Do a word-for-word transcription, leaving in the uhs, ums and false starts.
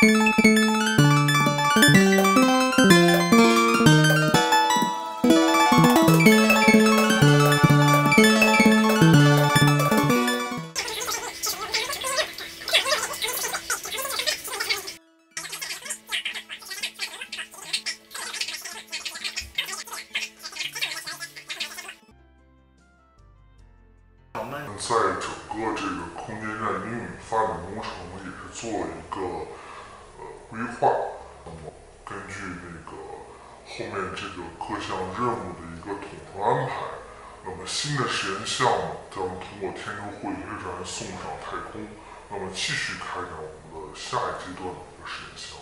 在整个这个空间站应用发展工程也是做了一个呃规划，那么根据那个后面这个各项任务的一个统筹安排，那么新的实验项目将通过天舟会飞船送上太空，那么继续开展我们的下一阶段的一个实验项目。